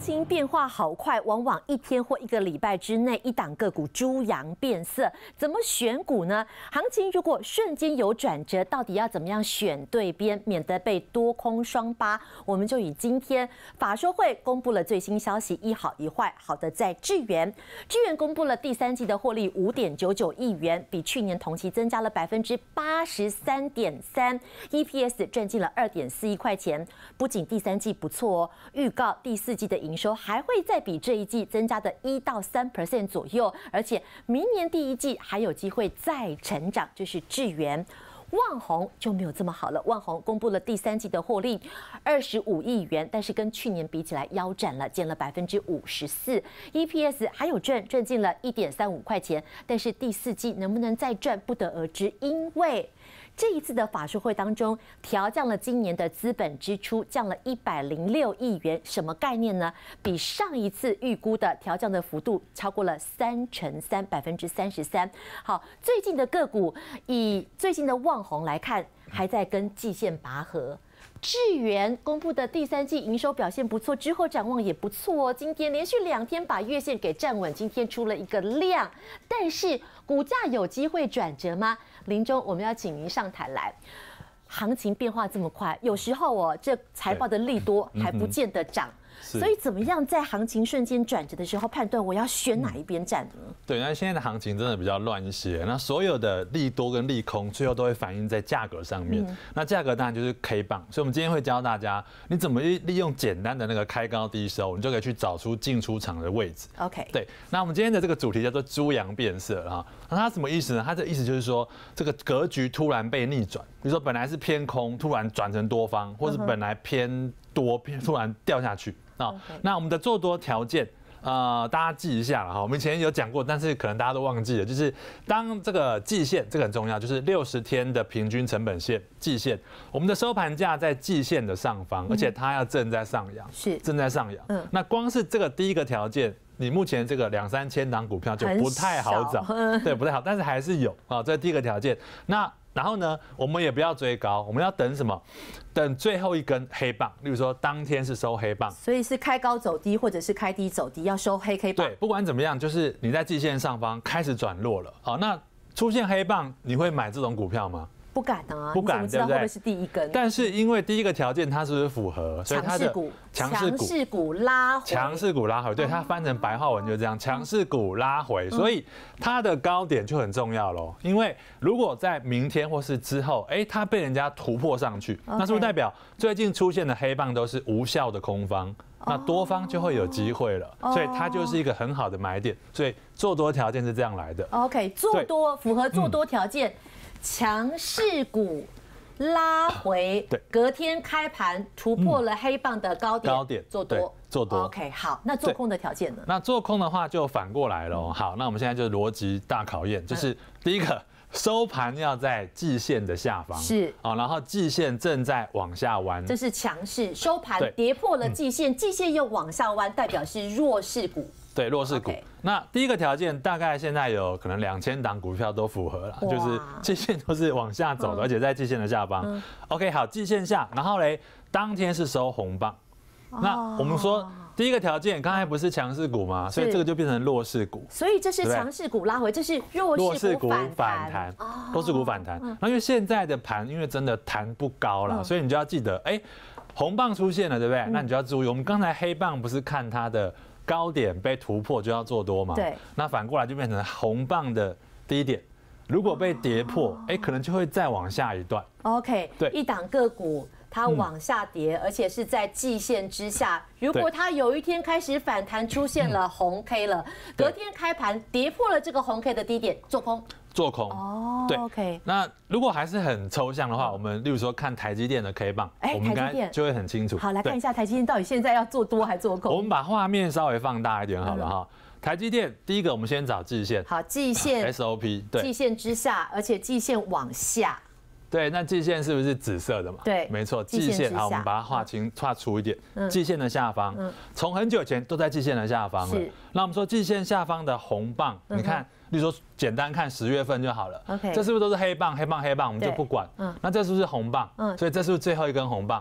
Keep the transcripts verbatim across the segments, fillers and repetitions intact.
情变化好快，往往一天或一个礼拜之内，一档个股猪羊变色。怎么选股呢？行情如果瞬间有转折，到底要怎么样选对边，免得被多空双巴？我们就以今天法说会公布了最新消息，一好一坏。好的在智原，智原公布了第三季的获利五点九九亿元，比去年同期增加了百分之八十三点三 ，E P S 赚进了二点四一块钱。不仅第三季不错哦，预告第四季的营收还会再比这一季增加的一到三 percent 左右，而且明年第一季还有机会再成长，就是智原。旺宏就没有这么好了，旺宏公布了第三季的获利二十五亿元，但是跟去年比起来腰斩了，减了百分之五十四 ，E P S 还有赚赚进了一点三五块钱，但是第四季能不能再赚不得而知，因为这一次的法说会当中，调降了今年的资本支出，降了一百零六亿元，什么概念呢？比上一次预估的调降的幅度超过了三成三，百分之三十三。好，最近的个股，以最近的旺宏来看，还在跟季线拔河。智原公布的第三季营收表现不错，之后展望也不错哦。今天连续两天把月线给站稳，今天出了一个量，但是股价有机会转折吗？林中，我们要请您上台来。行情变化这么快，有时候哦，这财报的利多还不见得涨。所以怎么样在行情瞬间转折的时候判断我要选哪一边站呢？ 对，那现在的行情真的比较乱一些。那所有的利多跟利空，最后都会反映在价格上面。嗯、那价格当然就是 K 棒，所以我们今天会教大家，你怎么利用简单的那个开高低收，你就可以去找出进出场的位置。 OK， 对。那我们今天的这个主题叫做猪羊变色哈。那它什么意思呢？它的意思就是说，这个格局突然被逆转，比如说本来是偏空，突然转成多方，或是本来偏多，偏突然掉下去。啊， Okay. 那我们的做多条件，呃，大家记一下了哈。我们以前有讲过，但是可能大家都忘记了，就是当这个季线，这个很重要，就是六十天的平均成本线季线，我们的收盘价在季线的上方，而且它要正在上扬， 是正在上扬。嗯，那光是这个第一个条件，你目前这个两三千档股票就不太好找，对，不太好，但是还是有啊，这是第一个条件。那然后呢，我们也不要追高，我们要等什么？等最后一根黑棒，例如说当天是收黑棒， 所以是开高走低，或者是开低走低，要收黑黑棒。 对，不管怎么样，就是你在季线上方开始转弱了，好，那出现黑棒，你会买这种股票吗？ 不敢啊， 不敢，对不对？ 会不会是第一根？ 但是因为第一个条件它是不是符合，所以它的强势股、强势股拉回， 强势股拉回，对，它翻成白话文就这样，强势股拉回，所以它的高点就很重要咯。因为如果在明天或是之后，哎，它被人家突破上去，那是不是代表最近出现的黑棒都是无效的空方？那多方就会有机会了，所以它就是一个很好的买点。所以做多条件是这样来的。 OK， 做多符合做多条件。强势股拉回，隔天开盘突破了黑棒的高点，高点做多， 做多。 OK， 好，那做空的条件呢？ 那做空的话就反过来了。好，那我们现在就逻辑大考验，就是第一个收盘要在季线的下方， 是啊，然后季线正在往下弯， 这是强势，收盘跌破了季线，季线又往下弯，代表是弱势股。 对，弱势股。Okay. 那第一个条件大概现在有可能两千档股票都符合了，就是季线都是往下走的，嗯、而且在季线的下方。嗯、OK， 好，季线下，然后嘞，当天是收红棒。哦、那我们说第一个条件，刚才不是强势股吗？所以这个就变成弱势股。 所以这是强势股拉回，这是弱势股反弹。 弱势股反弹。那因为现在的盘，因为真的弹不高了，嗯、所以你就要记得，哎，红棒出现了，对不对？嗯、那你就要注意，我们刚才黑棒不是看它的高点被突破就要做多嘛？对。那反过来就变成红棒的低点，如果被跌破，哎，可能就会再往下一段。 OK， 对，一档个股它往下跌，而且是在季线之下。如果它有一天开始反弹，出现了红 K 了，隔天开盘跌破了这个红 K 的低点，做空。 做空哦， 对 ，OK。 那如果还是很抽象的话，我们例如说看台积电的 K 棒，我们应该就会很清楚。 好，来看一下台积电到底现在要做多还做空。 我们把画面稍微放大一点好了哈。台积电第一个，我们先找季线。 好，季线 S O P， 对， 季线之下，而且季线往下。 对，那季线是不是紫色的嘛？ 对， 没错，季线。好，我们把它画清、画粗一点。季线的下方，从很久以前都在季线的下方了。那我们说季线下方的红棒，你看。例如说，简单看十月份就好了。这是不是都是黑棒、黑棒、黑棒？我们就不管。那这是不是红棒？所以这是不是最后一根红棒？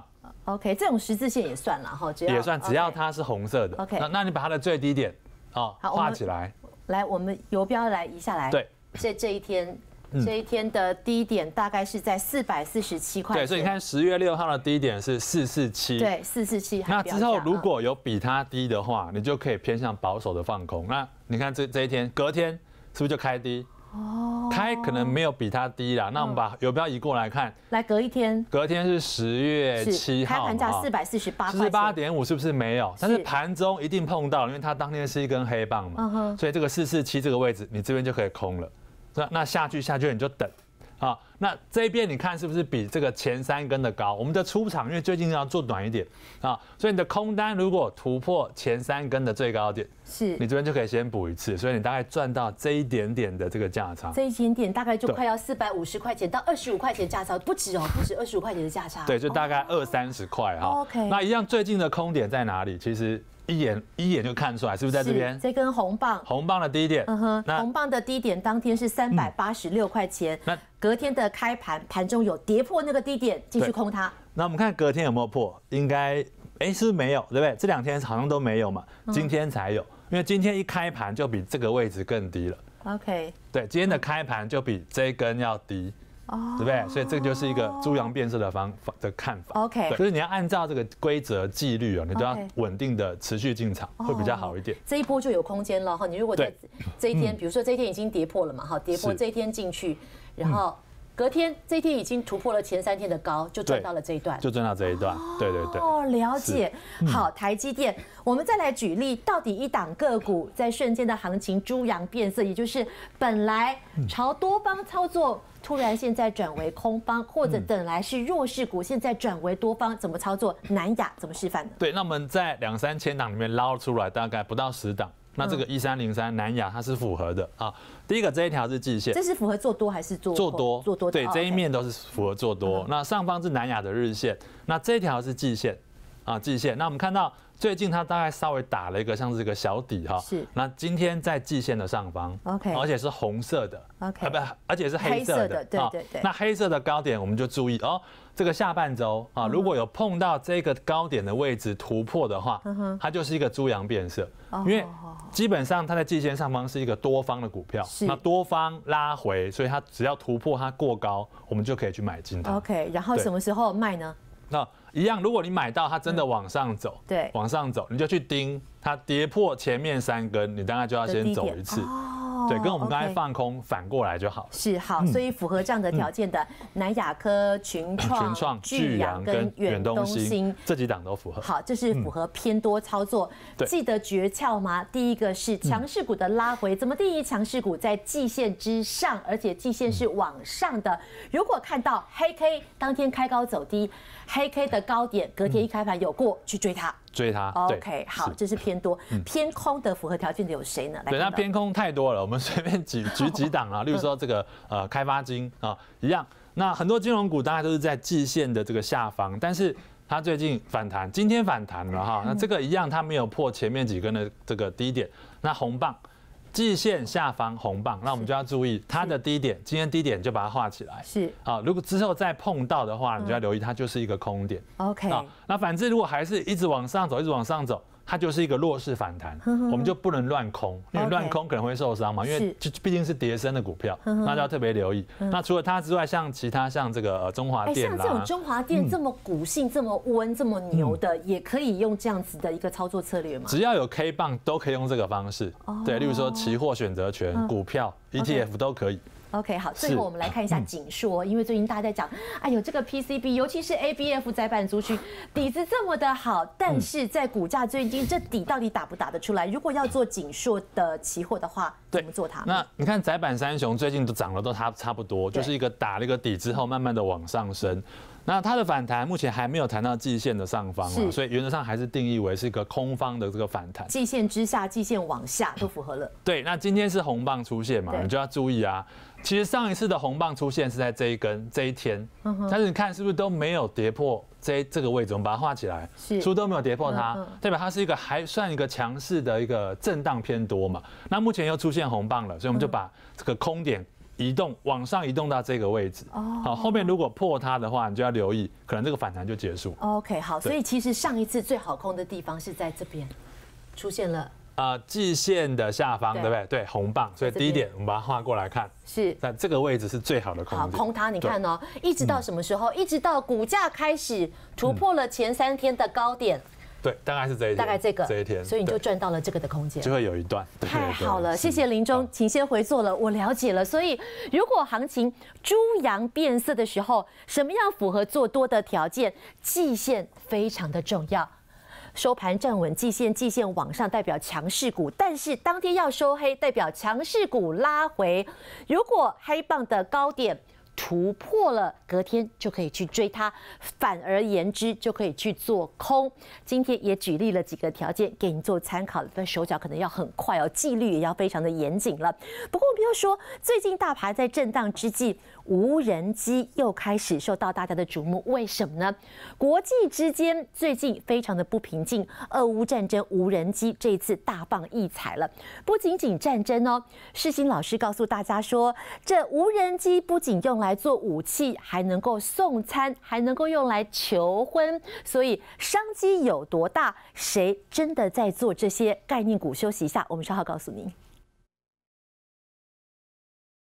OK， 这种十字线也算了哈，只要也算，只要它是红色的。 OK， 那那你把它的最低点哦画起来。 来，我们游标来移下来。 对， 这这一天。这一天的低点大概是在四百四十七块钱。 对，所以你看十月六号的低点是四四七。 对，四四七。 那之后如果有比它低的话，你就可以偏向保守的放空。那你看这这一天，隔天是不是就开低？哦。开可能没有比它低啦。那我们把游标移过来看。 来，隔一天。 隔天是十月七号。 开盘价四百四十八。 四十八点五是不是没有？但是盘中一定碰到，因为它当天是一根黑棒嘛。所以这个四四七这个位置，你这边就可以空了。那那下去下去你就等。好，那这边你看是不是比这个前三根的高？我们的出场因为最近要做短一点啊，所以你的空单如果突破前三根的最高点， 是你这边就可以先补一次，所以你大概赚到这一点点的这个价差。 这一点点大概就快要四百五十块钱到二十五块钱价差，不止哦，不止二十五块钱的价差。 对，就大概二三十块哈。 OK， 那一样最近的空点在哪里？其实。一眼一眼就看出来，是不是在这边？ 这根红棒， 红棒的低点， 嗯哼，红棒的低点当天是三百八十六块钱。那隔天的开盘，盘中有跌破那个低点，继续空它。 那我们看隔天有没有破？应该，哎，是不是没有？对不对？这两天好像都没有嘛，今天才有，因为今天一开盘就比这个位置更低了。 OK， 对，今天的开盘就比这一根要低。对不对？所以这就是一个猪羊变色的方法的看法。 OK， 就是你要按照这个规则纪律哦，你都要稳定的持续进场，会比较好一点。 这一波就有空间了哈。你如果在这一天，比如说这一天已经跌破了嘛，哈，跌破这一天进去，然后隔天这一天已经突破了前三天的高，就赚到了这一段， 就赚到这一段。对对对。 哦，了解。好，台积电，我们再来举例，到底一档个股在瞬间的行情猪羊变色，也就是本来朝多方操作。突然现在转为空方，或者本来是弱势股，现在转为多方，怎么操作？南亚怎么示范的？ 对，那我们在两三千档里面捞出来大概不到十档，那这个一三零三南亚它是符合的啊。第一个这一条是季线， 这是符合做多还是做做多？ 做多。 对，这一面都是符合做多。那上方是南亚的日线，那这条是季线啊，季线。那我们看到。最近它大概稍微打了一个像是一个小底哈， 是。 那今天在季线的上方 ，OK， 而且是红色的 ，OK， 啊不，而且是黑色的， 对对对。 那黑色的高点我们就注意哦，这个下半周啊，如果有碰到这个高点的位置突破的话，它就是一个猪羊变色，因为基本上它在季线上方是一个多方的股票，那多方拉回，所以它只要突破它过高，我们就可以去买进它。 OK， 然后什么时候卖呢？ 那一样，如果你买到它真的往上走， 对， 往上走，你就去盯它跌破前面三根，你大概就要先走一次。对，跟我们刚才放空反过来就好。 是好，所以符合这样的条件的南亚科、群创、 群创、巨阳跟远东新这几档都符合。 好，这是符合偏多操作。记得诀窍吗？第一个是强势股的拉回，怎么定义强势股？在季线之上，而且季线是往上的。如果看到黑 K 当天开高走低，黑 K 的高点隔天一开盘有过，去追它。 追它 ，OK， 好，这是偏多，偏空的符合条件的有谁呢？ 对，那偏空太多了，我们随便举举几档啊，例如说这个呃开发金啊一样，那很多金融股大概都是在季线的这个下方，但是它最近反弹，今天反弹了哈，那这个一样它没有破前面几根的这个低点，那红棒。季线下方红棒，那我们就要注意它的低点，今天低点就把它画起来。 是啊，如果之后再碰到的话，你就要留意它就是一个空点。 OK， 啊，那反之如果还是一直往上走，一直往上走。它就是一个弱势反弹，我们就不能乱空，因为乱空可能会受伤嘛，因为就毕竟是跌升的股票，那就要特别留意。那除了它之外，像其他像这个呃中华电啦， 像这种中华电这么股性这么温这么牛的，也可以用这样子的一个操作策略吗？ 只要有 K 棒都可以用这个方式，对，例如说期货选择权、股票、E T F 都可以。 OK， 好，最后我们来看一下景硕，因为最近大家在讲，哎呦，这个 P C B， 尤其是 A B F 载板族群底子这么的好，但是在股价最近这底到底打不打得出来？如果要做景硕的期货的话，怎么做它？ 那你看载板三雄最近都涨了都差差不多，就是一个打了一个底之后，慢慢的往上升。那它的反弹目前还没有谈到季线的上方啊，所以原则上还是定义为是一个空方的这个反弹。 季线之下、季线往下都符合了。 对，那今天是红棒出现嘛，你就要注意啊。其实上一次的红棒出现是在这一根这一天，但是你看是不是都没有跌破这这个位置？我们把它画起来，是，是不是都没有跌破它？代表它是一个还算一个强势的一个震荡偏多嘛。那目前又出现红棒了，所以我们就把这个空点移动往上移动到这个位置。哦，好，后面如果破它的话，你就要留意，可能这个反弹就结束。 OK， 好，所以其实上一次最好空的地方是在这边出现了。 呃，季线的下方，对不对？对，红棒。所以第一点，我们把它画过来看， 是在这个位置是最好的空好点。 空它，你看哦，一直到什么时候？一直到股价开始突破了前三天的高点。 对，大概是这一天， 大概这个这一天， 所以你就赚到了这个的空间， 就会有一段。 太好了，谢谢林中，请先回座了，我了解了。所以如果行情猪羊变色的时候，什么样符合做多的条件？季线非常的重要。收盘站稳季线，季线往上代表强势股，但是当天要收黑，代表强势股拉回。如果黑棒的高点突破了，隔天就可以去追它，反而言之就可以去做空。今天也举例了几个条件给你做参考，但手脚可能要很快哦，纪律也要非常的严谨了。不过我们又说，最近大盘在震荡之际，无人机又开始受到大家的瞩目，为什么呢？国际之间最近非常的不平静，俄乌战争，无人机这一次大放异彩了。不仅仅战争哦，世新老师告诉大家说，这无人机不仅用来做武器，还能够送餐，还能够用来求婚，所以商机有多大？谁真的在做这些概念股？休息一下，我们稍后告诉您。